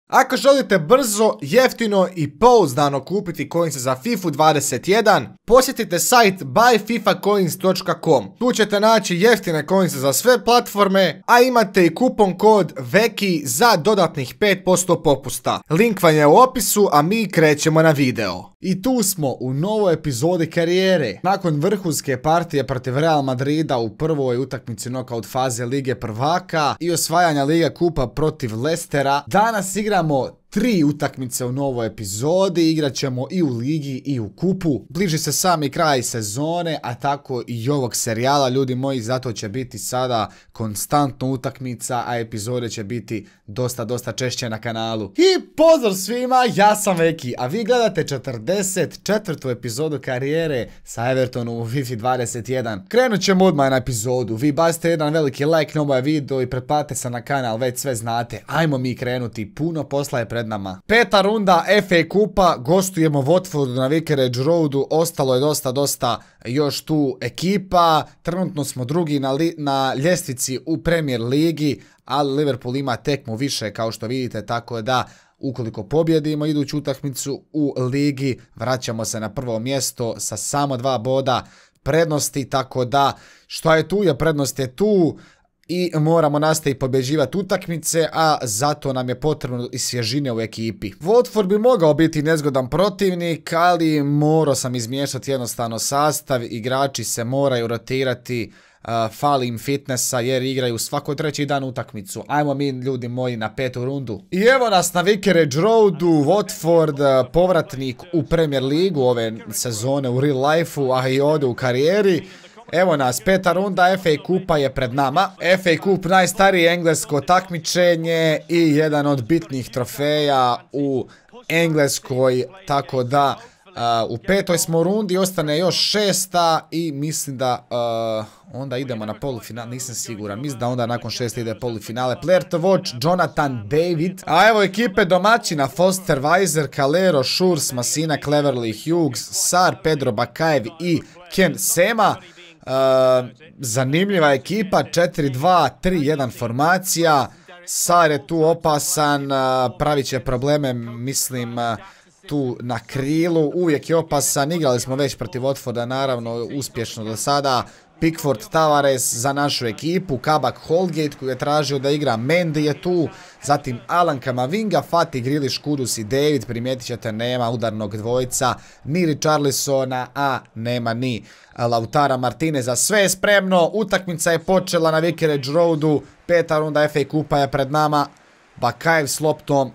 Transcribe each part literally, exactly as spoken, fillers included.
Ako želite brzo, jeftino i pouzdano kupiti coinse za FIFA dvadeset jedan, posjetite sajt buy fifa coins dot com. Tu ćete naći jeftine coinse za sve platforme, a imate i kupon kod VEKI za dodatnih pet posto popusta. Link vam je u opisu, a mi krećemo na video. I tu smo u novoj epizodi karijere. Nakon vrhunske partije protiv Real Madrida u prvoj utakmici knockout faze Lige prvaka i osvajanja Lige kupa protiv Leicestera, danas igramo tri utakmice u novoj epizodi, igrat ćemo i u ligi i u kupu. Bliži se sami kraj sezone, a tako i ovog serijala, ljudi moji, zato će biti sada konstantno utakmica, a epizode će biti dosta, dosta češće na kanalu. I pozdrav svima, ja sam Veki, a vi gledate četrdeset četvrtu epizodu karijere sa Evertonom u FIFA dvadeset jedan. Krenut ćemo odmah na epizodu, vi bacite jedan veliki like na ovaj video i pretplatite se na kanal, već sve znate. Ajmo mi krenuti, puno posla je pred nama. Peta runda F A kupa, gostujemo Watfordu na Vicarage Roadu, ostalo je dosta, dosta još tu ekipa. Trenutno smo drugi na, na ljestvici u Premier ligi, ali Liverpool ima tekmu više kao što vidite, tako da ukoliko pobjedimo iduću utakmicu u ligi, vraćamo se na prvo mjesto sa samo dva boda prednosti, tako da što je tu je prednost je tu. I moramo nastaviti pobjeđivati utakmice, a zato nam je potrebno i svježine u ekipi. Watford bi mogao biti nezgodan protivnik, ali morao sam izmiješati jednostavno sastav. Igrači se moraju rotirati, uh, fali im fitnessa jer igraju svako treći dan utakmicu. Ajmo mi, ljudi moji, na petu rundu. I evo nas na Vicarage Roadu, Watford, uh, povratnik u Premier ligu ove sezone u real life-u, a i ovdje u karijeri. Evo nas, peta runda F A kupa je pred nama. F A kup, najstarije englesko takmičenje i jedan od bitnih trofeja u Engleskoj, tako da uh, u petoj smo rundi, ostane još šesta i mislim da uh, onda idemo na polufinale, nisam siguran, mislim da onda nakon šeste ide polufinale. Player to watch, Jonathan David. A evo ekipe domaćina, Foster, Weiser, Calero, Shures, Masina, Cleverly, Hughes, Sar, Pedro Bakaev i Ken Sema. Uh, zanimljiva ekipa, četiri dva tri jedan formacija. Sar je tu opasan, uh, pravit će probleme, mislim, uh, tu na krilu, uvijek je opasan. Igrali smo već protiv Watforda, naravno, uspješno do sada. Pickford, Tavares za našu ekipu, Kabak, Holgate koji je tražio da igra, Mendy je tu, zatim Alan Kamavinga, Fatih, Grealish, Kudus i David, primijetit ćete nema udarnog dvojca, ni Richarlisona, a nema ni Lautara Martineza. Sve je spremno, utakmica je počela na Vicarage Roadu, peta runda F A kupa je pred nama, Bakaev s loptom,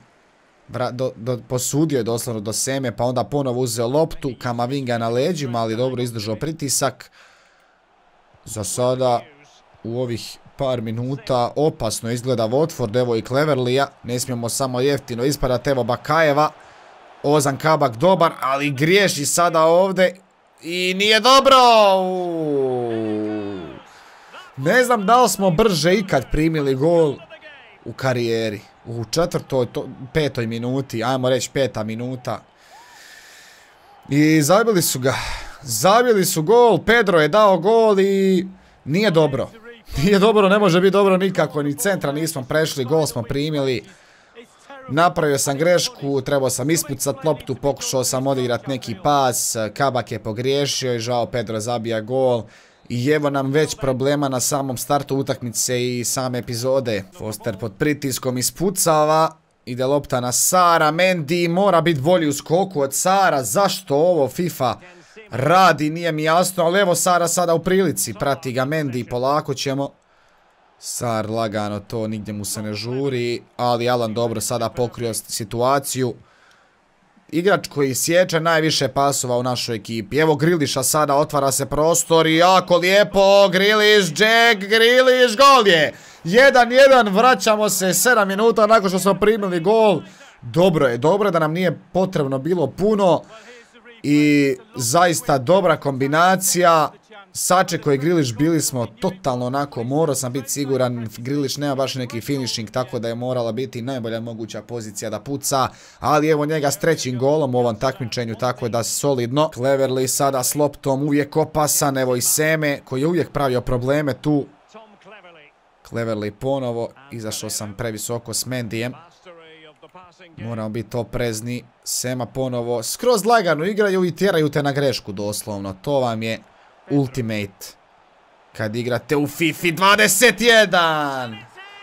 Do, do, posudio je doslovno do Seme, pa onda ponovo uzeo loptu, Kamavinga na leđima, ali dobro izdržao pritisak. Za sada u ovih par minuta opasno izgleda Watford, evo i Cleverlya, ne smijemo samo jeftino ispadati, evo Bakaeva, Ozan Kabak dobar, ali griješi sada ovdje i nije dobro. Uuu. Ne znam da li smo brže ikad primili gol u karijeri, u četvrtoj, to, petoj minuti, ajmo reći peta minuta. I zabili su ga. Zabili su gol, Pedro je dao gol i nije dobro. Nije dobro, ne može biti dobro nikako, ni centra nismo prešli, gol smo primili. Napravio sam grešku, trebao sam ispucat loptu, pokušao sam odigrat neki pas, Kabak je pogriješio i žao Pedro zabija gol. I evo nam već problema na samom startu utakmice i same epizode. Foster pod pritiskom ispucava. Ide lopta na Sara, Mendy mora biti bolji u skoku od Sara, zašto ovo FIFA radi, nije mi jasno, ali evo Sara sada u prilici, prati ga Mendy, polako ćemo. Sar lagano to, nigdje mu se ne žuri, ali Alan dobro sada pokrio situaciju. Igrač koji sječe najviše pasova u našoj ekipi. Evo Grealisha sada, otvara se prostor i jako lijepo, Grealish, Jack Grealish, gol je! jedan jedan, vraćamo se sedam minuta nakon što smo primili gol. Dobro je, dobro je da nam nije potrebno bilo puno. I zaista dobra kombinacija. Sačekao je Grealish, bili smo totalno onako, morao sam biti siguran, Grealish nema baš neki finishing, tako da je morala biti najbolja moguća pozicija da puca, ali evo njega s trećim golom u ovom takmičenju, tako da solidno. Cleverly sada s loptom, uvijek opasan, evo i Seme koji je uvijek pravio probleme tu. Cleverly ponovo, izašao sam previsoko s Mendyjem. Moramo biti oprezni. Sema ponovo skroz lagano igraju i tjeraju te na grešku doslovno. To vam je ultimate kad igrate u FIFA dvadeset jedan.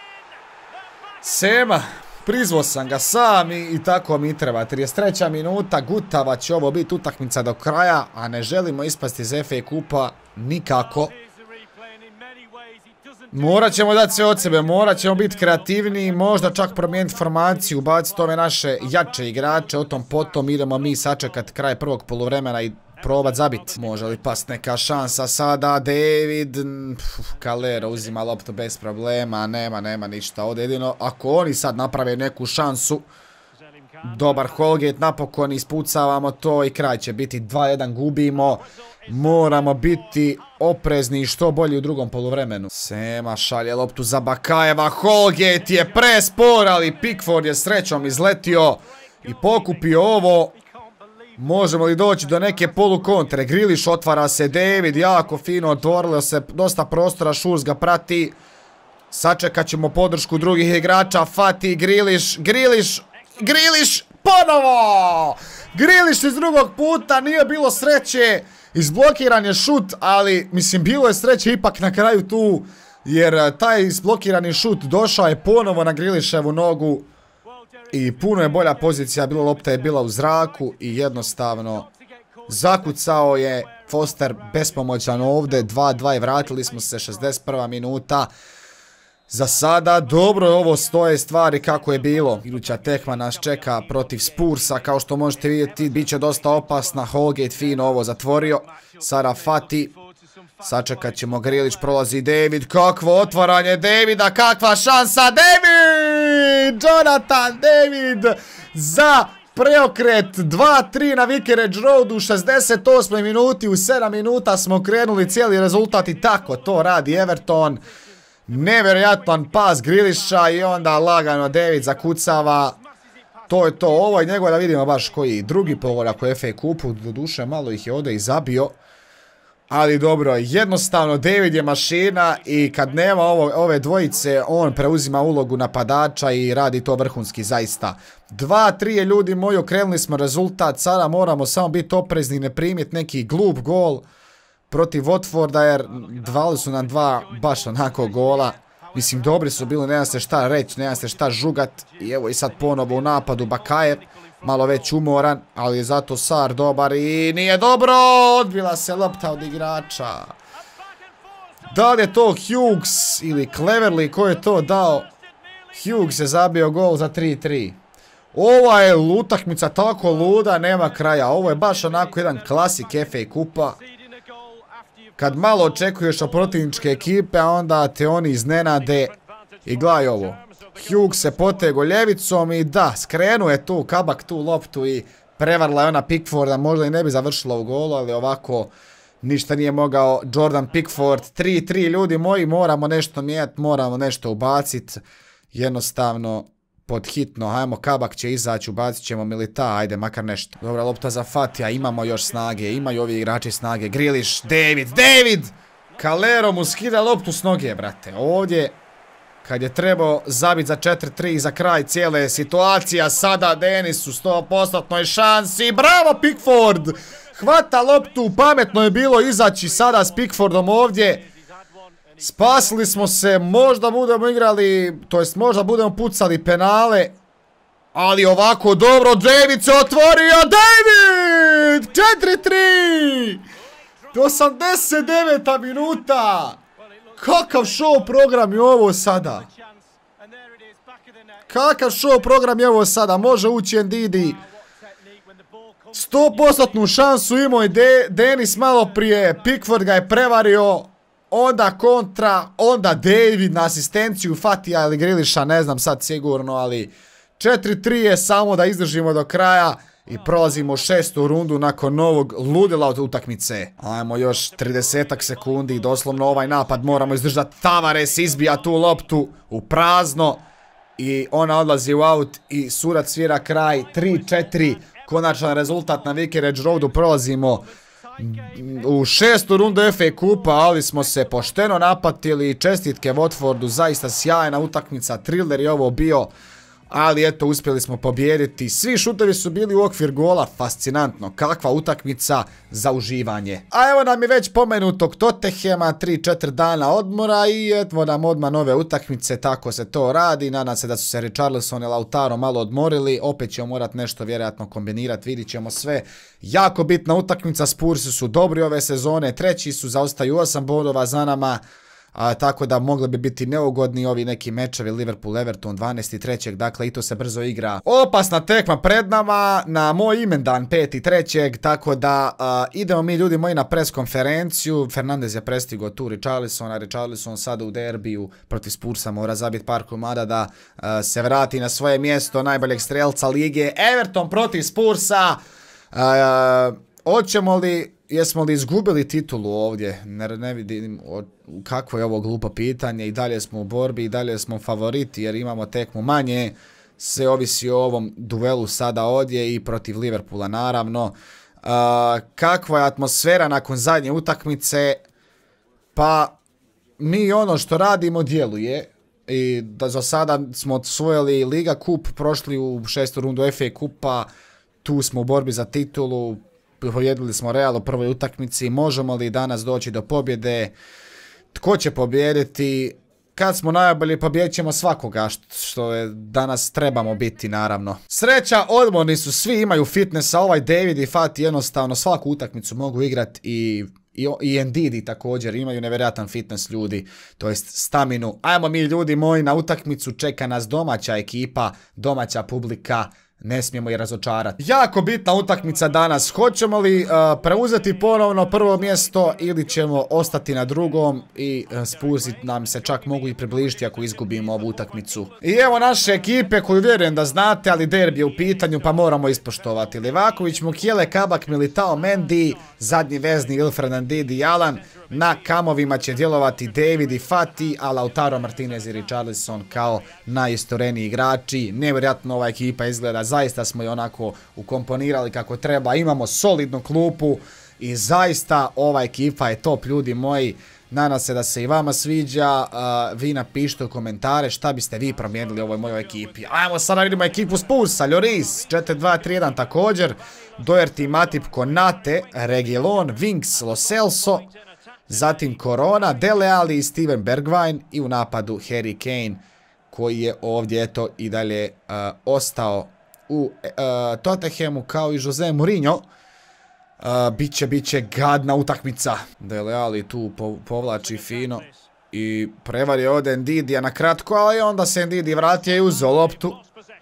Sema, prizvao sam ga sam i, i tako mi treba. trideset treća minuta, gutava će ovo biti utakmica do kraja, a ne želimo ispasti iz F A kupa nikako. Morat ćemo dati sve od sebe, morat ćemo biti kreativniji, možda čak promijeniti formaciju, baciti ove naše jače igrače, o tom potom idemo mi sačekati kraj prvog poluvremena i probat zabiti. Može li past neka šansa sada, David, Calero uzima loptu bez problema, nema, nema ništa, ovdje jedino ako oni sad naprave neku šansu, dobar Holgate, napokon ispucavamo to i kraj će biti dva jedan, gubimo. Moramo biti oprezni i što bolji u drugom poluvremenu. Sema šalje loptu za Bakajeva, Holgate je prespor, ali Pickford je srećom izletio i pokupio ovo. Možemo li doći do neke polukontre? Grealish otvara se, David jako fino, otvorilo se dosta prostora, Schurz ga prati. Sačekat ćemo podršku drugih igrača, Fati, Grealish, Grealish, Grealish, ponovo! Grealish iz drugog puta, nije bilo sreće. Izblokiran je šut, ali mislim bilo je sreće ipak na kraju tu, jer taj izblokirani šut došao je ponovo na Grealishevu nogu i puno je bolja pozicija, bila lopta je bila u zraku i jednostavno zakucao je Foster bespomoćan ovdje, dva dva i vratili smo se, šezdeset prva minuta. Za sada dobro je ovo, stoje stvari kako je bilo. Iduća tekma nas čeka protiv Spursa, kao što možete vidjeti, bit će dosta opasna. Holgate fino ovo zatvorio. Sada Fati. Sačekat ćemo, Grealish, prolazi David. Kakvo otvaranje Davida, kakva šansa, David! Jonathan David za preokret dva tri na Vicarage Road u šezdeset osmoj minuti. U sedam minuta smo krenuli cijeli rezultat i tako to radi Everton. Nevjerojatan pas Grealisha i onda lagano David zakucava. To je to, ovo je njegov, da vidimo baš koji drugi pogodak u F A kupu, doduše malo ih je ovdje i zabio. Ali dobro, jednostavno David je mašina i kad nema ovo, ove dvojice, on preuzima ulogu napadača i radi to vrhunski zaista. dva tri je, ljudi moji, okrenuli smo rezultat, sada moramo samo biti oprezni i ne primiti neki glup gol protiv Watforda, jer dvali su nam dva baš onako gola. Mislim, dobri su bili, nema se šta reći, nema se šta žugat. I evo i sad ponovo u napadu Bakajev, malo već umoran, ali je zato Sar dobar i nije dobro, odbila se lopta od igrača. Da li je to Hughes ili Cleverly ko je to dao? Hughes je zabio gol za tri tri. Ova je utakmica tako luda, nema kraja. Ovo je baš onako jedan klasik F A kupa. Kad malo očekuješ od protivničke ekipe, a onda te oni iznenade. I gledaj ovo. Hughes se potego ljevicom i da, skrenuo je tu Kabak tu loptu i prevarila je ona Pickforda. Možda i ne bi završila u golu, ali ovako ništa nije mogao Jordan Pickford. tri tri, ljudi moji, moramo nešto mijenjati, moramo nešto ubaciti. Jednostavno, pod hitno, hajmo, Kabak će izaći, ubacit ćemo Milita, ajde, makar nešto. Dobra lopta za Fatija, imamo još snage, imaju ovi igrači snage. Grealish, David, David! Calero mu skida loptu s noge, brate. Ovdje, kad je trebao zabiti za četiri tri za kraj cijele situacije, sada Denis u sto posto šansi. Bravo, Pickford! Hvata loptu, pametno je bilo izaći sada s Pickfordom ovdje. Spasili smo se, možda budemo igrali, to jest možda budemo pucali penale. Ali ovako dobro, David se otvorio, David! četiri tri! osamdeset deveta minuta! Kakav show program je ovo sada? Kakav show program je ovo sada? Može ući Ndidi. sto posto šansu imao je De Denis malo prije, Pickford ga je prevario. Onda kontra, onda David na asistenciju Fatija ili Grealisha, ne znam sad sigurno, ali četiri tri je samo da izdržimo do kraja i prolazimo u šestu rundu nakon novog ludila od utakmice. Ajmo još tridesetak sekundi, doslovno ovaj napad moramo izdržati. Tavares izbija tu loptu u prazno i ona odlazi u aut i sudac svira kraj. Tri četiri, konačan rezultat na Vicarage Roadu, prolazimo u šestu rundu F A kupa, ali smo se pošteno napatili. Čestitke Watfordu, zaista sjajna utakmica, thriller je ovo bio. ali eto, uspjeli smo pobijediti. Svi šutovi su bili u okvir gola, fascinantno, kakva utakmica za uživanje. A evo nam je već pomenutog Tottenhama, tri četiri dana odmora i evo nam odmah nove utakmice, tako se to radi. Nadam se da su se Richarlison i Lautaro malo odmorili, opet ćemo morati nešto vjerojatno kombinirati, vidit ćemo sve. Jako bitna utakmica, Spursi su dobri ove sezone, treći su, zaostaju osam bodova za nama. A, tako da mogli bi biti neugodni ovi neki mečevi Liverpool-Everton dvanaesti trećeg Dakle i to se brzo igra. Opasna tekma pred nama na moj imendan peti trećeg Tako da a, idemo mi ljudi moji na pres konferenciju. Fernandez je prestigao tu Richarlisona. Richarlison sada u derbiju protiv Spursa mora zabiti par komada da a, se vrati na svoje mjesto najboljeg strelca lige. Everton protiv Spursa. A, hoćemo li... Jesmo li izgubili titulu ovdje? Ne, ne vidim o, kako je ovo glupo pitanje. I dalje smo u borbi, i dalje smo favoriti jer imamo tekmu manje. Sve ovisi o ovom duelu sada ovdje i protiv Liverpoola naravno. Uh, kakva je atmosfera nakon zadnje utakmice? Pa mi ono što radimo djeluje. I da za sada smo osvojili Liga Kup, prošli u šestu rundu F A Kupa. Tu smo u borbi za titulu. Pojedili smo Real u prvoj utakmici, možemo li danas doći do pobjede, tko će pobjediti, kad smo najbolji pobjedit ćemo svakoga što je danas trebamo biti naravno. Sreća, odmorni su, svi imaju fitnessa, ovaj David i Fati jednostavno svaku utakmicu mogu igrati i, i, i Ndidi također, imaju nevjerojatan fitness ljudi, to jest staminu. Ajmo mi ljudi moji na utakmicu, čeka nas domaća ekipa, domaća publika. Ne smijemo je razočarati. Jako bitna utakmica danas. Hoćemo li uh, preuzeti ponovno prvo mjesto ili ćemo ostati na drugom i uh, Spursi nam se čak mogu i približiti ako izgubimo ovu utakmicu. I evo naše ekipe koju vjerujem da znate, ali derbi je u pitanju pa moramo ispoštovati. Livaković, Mukiele, Kabak, Militao, Mendy, zadnji vezni Ilfred Ndidi i Alan. Na kamovima će djelovati David i Fati, a Lautaro Martinez i Richarlison kao najistoreniji igrači. Nevjerojatno ova ekipa izgleda, zaista smo je onako ukomponirali kako treba. Imamo solidnu klupu i zaista ova ekipa je top ljudi moji. Nadam se da se i vama sviđa, uh, vi napišite u komentare šta biste vi promijenili u ovoj mojoj ekipi. Ajmo sada vidimo ekipu Spursa, Lloris, četiri dva tri jedan također, Doherty, Matip, Konate, Reguilon, Winks, Lo Celso, zatim Corona, Dele Alli i Steven Bergwijn i u napadu Harry Kane koji je ovdje eto i dalje uh, ostao u uh, Tottenhamu kao i Jose Mourinho. Uh, biće, biće gadna utakmica. Dele Alli tu po, povlači fino i prevari ovdje Ndidija na kratko, ali onda se Ndidi vratio i uzeo loptu.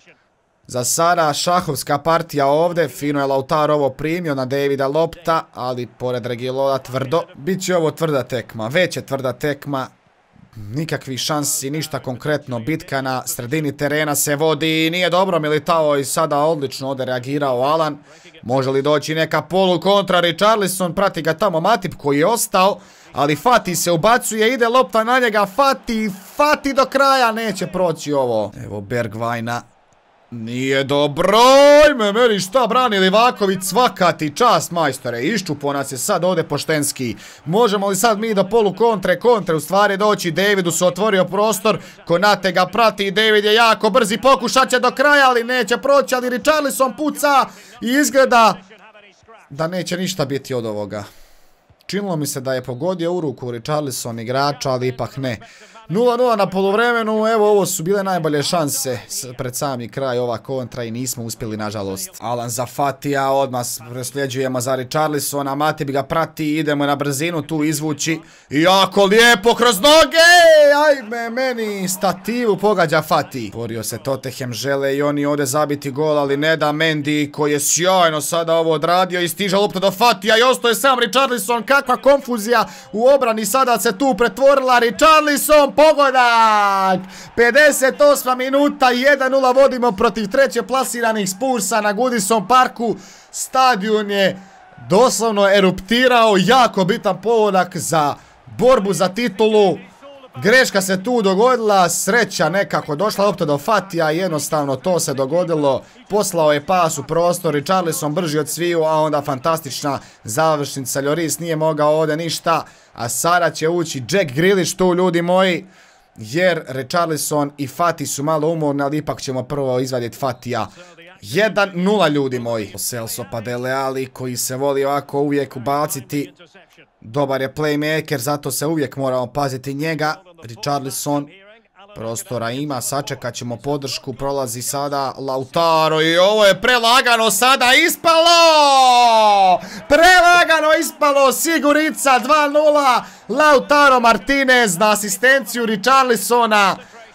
Za sada šahovska partija ovdje, fino je Lautaro ovo primio na Davida lopta, ali pored Reguilona tvrdo. Biće ovo tvrda tekma, već je tvrda tekma, nikakvih šansi, ništa konkretno, bitka na sredini terena se vodi, nije dobro Militao i sada odlično ovdje reagirao Alan. Može li doći neka polu kontra, Richarlison prati ga tamo Matip koji je ostao, ali Fati se ubacuje, ide lopta na njega, Fati, Fati do kraja, neće proći ovo. Evo Bergwijna. Nije dobro, ime meni šta brani Livaković, svaka ti čast majstore, iščupo nas je sad ovdje poštenski. Možemo li sad mi do polu kontre, kontre u stvari doći, Davidu se otvorio prostor, Konate ga prati i David je jako brzi, pokušat će do kraja, ali neće proći, ali Richarlison puca i izgleda da neće ništa biti od ovoga. Činilo mi se da je pogodio u ruku Richarlison igrača, ali ipak ne. nula nula na poluvremenu, evo ovo su bile najbolje šanse pred sami kraj ova kontra i nismo uspjeli nažalost. Alan za Fatija, odmah presljeđujemo za Richarlisona, Matip ga prati, idemo na brzinu tu izvući. Jako lijepo kroz noge, ajme meni, stativu pogađa Fati. Borio se Tottenham, žele i oni ovdje zabiti gol, ali ne da Mendy koji je sjajno sada ovo odradio i stiže lopta do Fatija i ostaje sam Richarlison, kakva konfuzija u obrani sada se tu pretvorila, Richarlison pogodak, pedeset osma minuta, jedan nula vodimo protiv treće plasiranih Spursa na Goodison Parku. Stadion je doslovno eruptirao, jako bitan pogodak za borbu za titulu. Greška se tu dogodila, sreća nekako, došla lopta do Fatija, jednostavno to se dogodilo, poslao je pas u prostor, Richarlison brži od sviju, a onda fantastična završnica, Lloris nije mogao ovdje ništa, a sada će ući Jack Grealish tu ljudi moji. jer Richarlison i Fati su malo umorni, ali ipak ćemo prvo izvaditi Fatija. jedan nula ljudi moji. Celso pa Dele Alli koji se voli ovako uvijek ubaciti. Dobar je playmaker, zato se uvijek moramo paziti njega. Richarlison. Prostora ima, sačekat ćemo podršku, prolazi sada Lautaro i ovo je prelagano sada ispalo! Prelagano ispalo, Sigurica dva nula, Lautaro Martinez na asistenciju Richarlisona.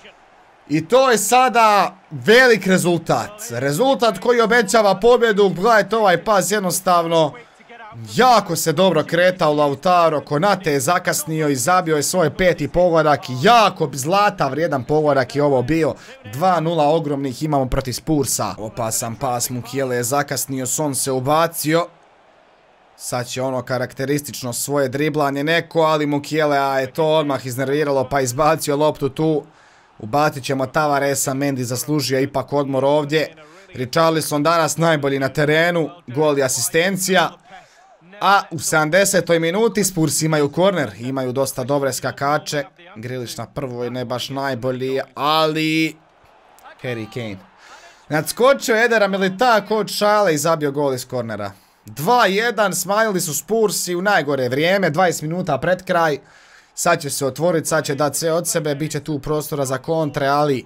I to je sada velik rezultat, rezultat koji obećava pobjedu. Gledajte ovaj pas, jednostavno jako se dobro kretao Lautaro, Konate je zakasnio i zabio je svoj peti pogodak, jako zlata vrijedan pogodak je ovo bio. dva nula ogromnih imamo protiv Spursa. Opasan pas, Mukiele je zakasnio, Son se ubacio. Sad će ono karakteristično svoje driblanje neko, ali Mukielea je to odmah iznerviralo pa izbacio loptu tu. Ubacit ćemo Tavaresa, Mendy zaslužio ipak odmor ovdje. Richarlison danas najbolji na terenu, gol i asistencija. A u sedamdesetoj minuti Spurs imaju korner, imaju dosta dobre skakače. Grealish na prvoj ne baš najbolji, ali Harry Kane nadskočio Edera Milita kod šale i zabio gol iz kornera. dva jedan, smanjili su Spursi u najgore vrijeme, dvadeset minuta pred kraj. Sad će se otvoriti, sad će dati sve od sebe, bit će tu prostora za kontre, ali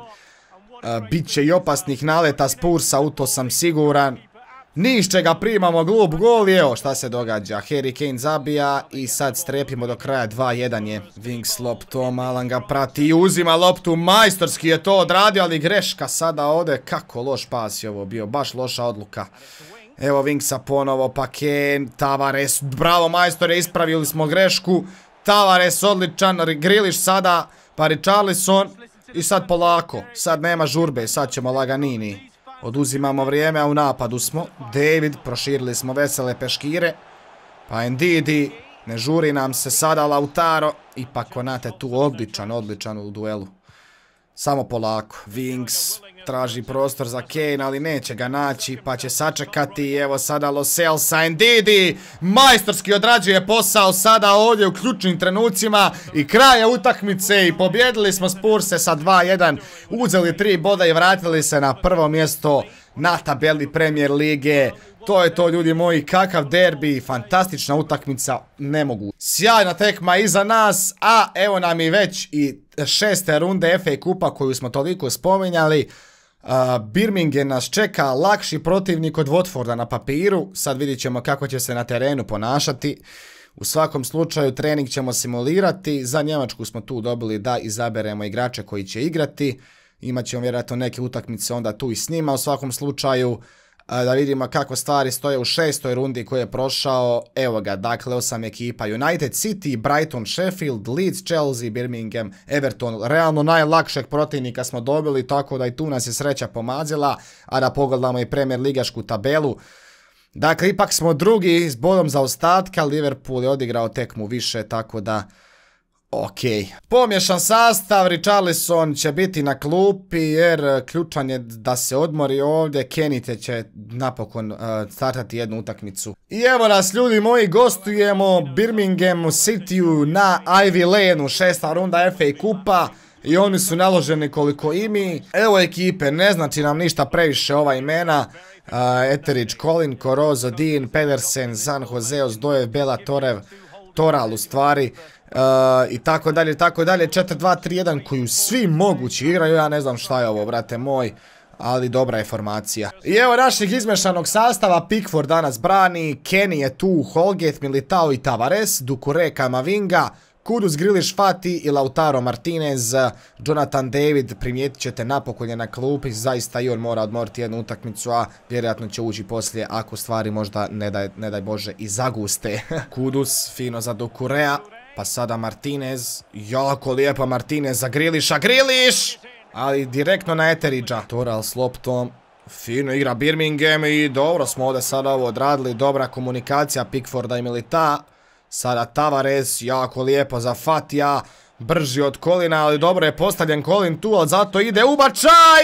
uh, bit će i opasnih naleta Spursa, u to sam siguran. Niš čega primamo glup gol, evo šta se događa. Harry Kane zabija i sad strepimo do kraja, dva jedan je. Winks loptom, Alan ga prati i uzima loptu, majstorski je to odradio, ali greška sada ode. Kako loš pas je ovo bio, baš loša odluka. Evo Winksa ponovo, pa Kane, Tavares, bravo majstore, ispravili smo grešku. Tavares odličan, Grealish sada, pa Richarlison i sad polako, sad nema žurbe, sad ćemo laganini. Oduzimamo vrijeme, a u napadu smo. David, proširili smo vesele peškire. Pa Ndidi, ne žuri nam se sada Lautaro. Ipak Konate tu odličan, odličan u duelu. Samo polako. Winks traži prostor za Kane, ali neće ga naći, pa će sačekati. Evo sada Lo Celso, Ndidi majstorski odrađuje posao sada ovdje u ključnim trenucima i kraja utakmice i pobjedili smo Spurse sa dva jedan. Uzeli tri boda i vratili se na prvo mjesto na tabeli Premier lige. To je to ljudi moji, kakav derbi, fantastična utakmica, ne mogu. Sjajna tekma iza nas, a evo nam i već i šeste runde F A kupa koju smo toliko spominjali. Uh, Birmingham nas čeka, lakši protivnik od Watforda na papiru, sad vidit ćemo kako će se na terenu ponašati. U svakom slučaju trening ćemo simulirati, za Njemačku smo tu dobili da izaberemo igrače koji će igrati. Imat ćemo vjerojatno neke utakmice onda tu i s njima, u svakom slučaju da vidimo kako stvari stoje u šestoj rundi koji je prošao. Evo ga, dakle osam ekipa: United, City, Brighton, Sheffield, Leeds, Chelsea, Birmingham, Everton. Realno najlakšeg protivnika smo dobili, tako da i tu nas je sreća pomazila. A da pogledamo i Premier ligašku tabelu. Dakle, ipak smo drugi s bodom zaostatka, Liverpool je odigrao tekmu više, tako da ok. Pomješan sastav, Richarlison će biti na klupi jer ključan je da se odmori ovdje. Kenite će napokon uh, startati jednu utakmicu. I evo nas ljudi moji, gostujemo Birminghamu Cityu na Ivy Laneu, šesta runda F A kupa. I oni su naloženi koliko i mi. Evo ekipe, ne znači nam ništa previše ova imena. Uh, Etheridge, Colin, Corozo, Dean, Pedersen, San Jose, Ozdojev, Bela, Torev, Toral u stvari. Uh, I tako dalje, tako dalje. četiri dva tri jedan koju svi mogući igraju. Ja ne znam šta je ovo, brate moj, ali dobra je formacija. I evo našeg izmešanog sastava. Pickford danas brani, Kenny je tu, Holgate, Militao i Tavares, Doucouré, Camavinga, Kudus, Grealish, Fati i Lautaro Martinez. Jonathan David, primijetit ćete, napokon je na klupi, zaista i on mora odmoriti jednu utakmicu, a vjerojatno će ući poslije ako stvari možda, ne daj, ne daj Bože, i zaguste. Kudus, fino za Doucouréa, pa sada Martinez, jako lijepo Martinez za Grealisha, Grealish! Ali direktno na Etheridgea. Toral s loptom, fino igra Birmingham i dobro smo ovdje sada ovo odradili, dobra komunikacija Pickforda i Milita. Sada Tavares, jako lijepo za Fatija, brži od Colina, ali dobro je postavljen Colin tu, ali zato ide ubačaj!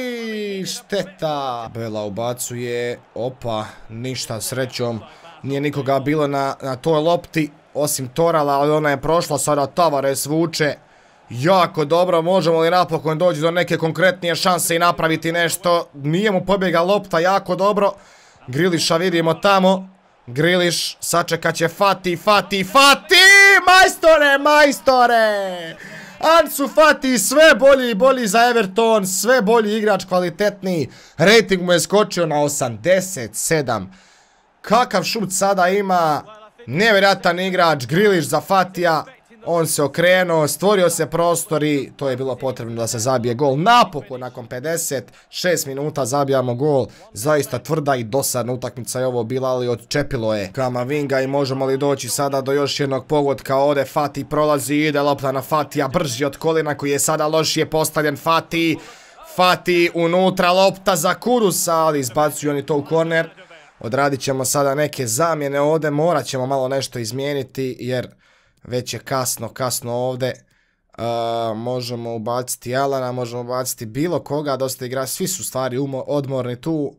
Šteta! Bela ubacuje, opa, ništa, srećom, nije nikoga bilo na, na toj lopti, osim Torala, ali ona je prošla, sada Tavares vuče Jako dobro, možemo li napokon doći do neke konkretnije šanse i napraviti nešto. Nije mu pobjega lopta, jako dobro. Griliša vidimo tamo. Griliš, sačekat će Fati, Fati, Fati! Majstore, majstore! Ansu Fati sve bolji i bolji za Everton, sve bolji igrač, kvalitetniji. Rating mu je skočio na osamdeset sedam. Kakav šut sada ima, nevjerojatan igrač, Griliš za Fatija. On se okrenuo, stvorio se prostor i to je bilo potrebno da se zabije gol. Napokon, nakon pedeset šest minuta zabijamo gol. Zaista tvrda i dosadna utakmica je ovo bila, ali odčepilo je Kamavinga i možemo li doći sada do još jednog pogotka. Ovdje Fati prolazi, ide lopta na Fatija, brži od kolina koji je sada lošije postavljen. Fati, Fati unutra, lopta za Kurusa, ali izbacuju oni to u korner. Odradit ćemo sada neke zamjene ovdje, morat ćemo malo nešto izmijeniti jer već je kasno, kasno ovdje. Uh, možemo ubaciti Alana, možemo ubaciti bilo koga, dosta igra, svi su stvari odmorni tu.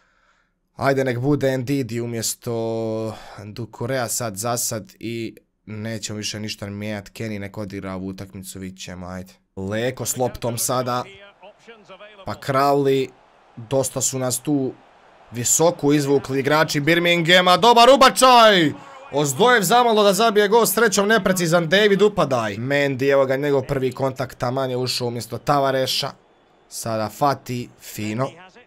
Ajde nek bude Ndidi umjesto Dukurea sad za sad i nećemo više ništa mijenjati. Kenny nek odigra ovu utakmicu, vidit ćemo, ajde. Leko s loptom sada, pa Crowley, dosta su nas tu visoko izvukli igrači Birminghama, dobar ubačaj! Ozdojev zamalo da zabije gol, srećom neprecizan, David upadaj. Mendy, evo ga njegov prvi kontakt, taman je ušao umjesto Tavareša. Sada Fati, fino.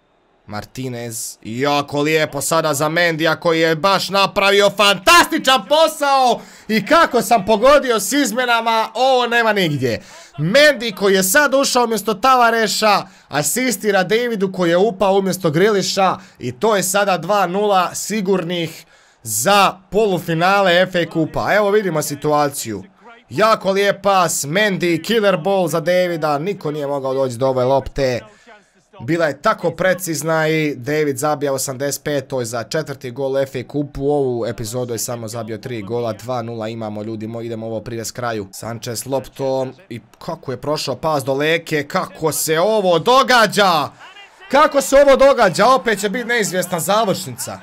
Martinez, jako lijepo sada za Mendija koji je baš napravio fantastičan posao. I kako sam pogodio s izmjenama, ovo nema nigdje. Mendy koji je sad ušao umjesto Tavareša, asistira Davidu koji je upao umjesto Griliša. I to je sada dva nula sigurnih za polufinale F A kupa. Evo vidimo situaciju. Jako lijep pas, Mendy, killer ball za Davida, niko nije mogao doći do ove lopte. Bila je tako precizna i David zabija osamdeset pet, to je za četvrti gol F A kupu. U ovu epizodu je samo zabio tri gola, dva nula imamo ljudi moji, idemo ovo privest kraju. Sanchez loptom i kako je prošao pas do Leke, kako se ovo događa? Kako se ovo događa? Opet će biti neizvjesna završnica.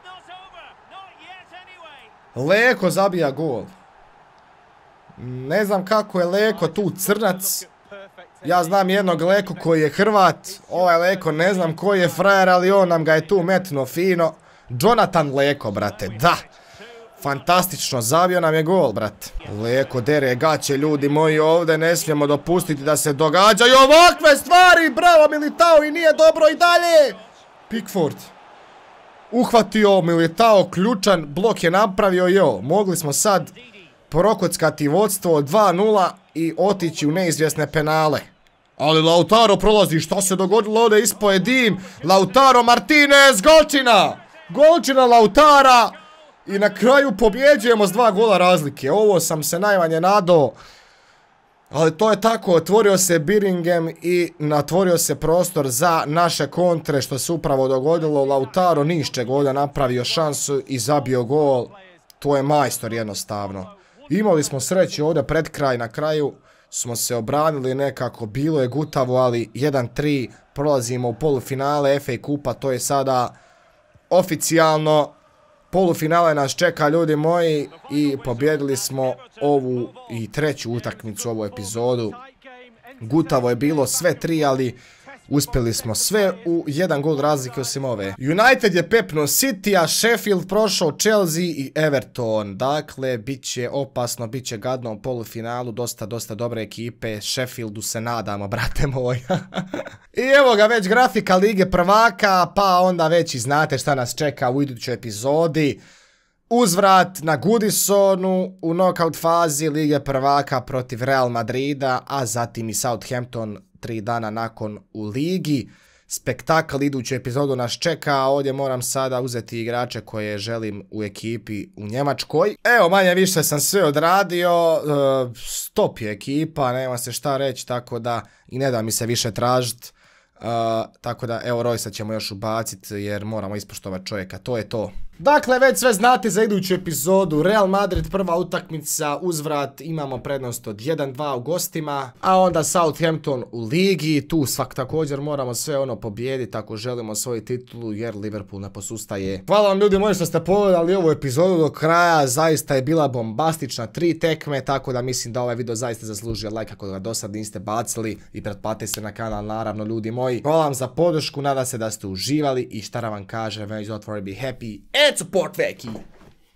Leko zabija gol. Ne znam kako je Leko tu crnac. Ja znam jednog Leko koji je Hrvat. Ovaj Leko ne znam koji je frajer, ali on nam ga je tu metnuo fino. Jonathan Leko, brate, da. Fantastično, zabio nam je gol, brate. Leko dere gaće, ljudi moji, ovdje ne smijemo dopustiti da se događaju ovakve stvari. Bravo Militao i nije dobro i dalje. Pickford. Uhvatio Militao, ključan blok je napravio, jo, mogli smo sad prokockati vodstvo dva nula i otići u neizvjesne penale. Ali Lautaro prolazi, što se dogodilo ovdje, ispao je dim, Lautaro Martinez, golčina, golčina Lautara i na kraju pobjeđujemo s dva gola razlike. Ovo sam se najmanje nadao. Ali to je tako, otvorio se Birmingham i natvorio se prostor za naše kontre, što se upravo dogodilo. Lautaro nišćeg ovdje napravio šansu i zabio gol. To je majstor jednostavno. Imali smo sreće ovdje pred kraj, na kraju smo se obranili nekako, bilo je gutavo, ali jedan tri, prolazimo u polufinale F A kupa, to je sada oficijalno. Polufinale nas čeka, ljudi moji, i pobjedili smo ovu i treću utakmicu, ovu epizodu. Gutavo je bilo sve tri, ali uspjeli smo sve u jedan gol razlike osim ove. United je pepnuo City, a Sheffield prošao Chelsea i Everton. Dakle, bit će opasno, bit će gadno u polufinalu, dosta, dosta dobre ekipe. Sheffieldu se nadamo, brate moj. I evo ga već grafika Lige prvaka, pa onda već i znate šta nas čeka u idućoj epizodi. Uzvrat na Goodisonu u knockout fazi Lige prvaka protiv Real Madrida, a zatim i Southampton tri dana nakon u ligi. Spektakl iduću epizodu nas čeka, ovdje moram sada uzeti igrače koje želim u ekipi u Njemačkoj. Evo, manje više sam sve odradio, stop je ekipa, nema se šta reći, tako da i ne da mi se više tražiti. Tako da, evo, Roysa ćemo još ubaciti jer moramo ispoštovati čovjeka, to je to. Dakle, već sve znate za iduću epizodu. Real Madrid prva utakmica, uzvrat imamo prednost od jedan dva u gostima, a onda Southampton u ligi. Tu svak također moramo sve ono pobijediti ako želimo svoju titulu jer Liverpool ne posustaje. Hvala vam ljudi moji što ste pogledali ovu epizodu do kraja, zaista je bila bombastična, tri tekme, tako da mislim da ovaj video zaista zaslužuje like ako ga do sad niste bacili i pretplatite se na kanal naravno ljudi moji. Hvala vam za podršku, nadam se da ste uživali i šta da vam kažem, may God for be happy and support Veki.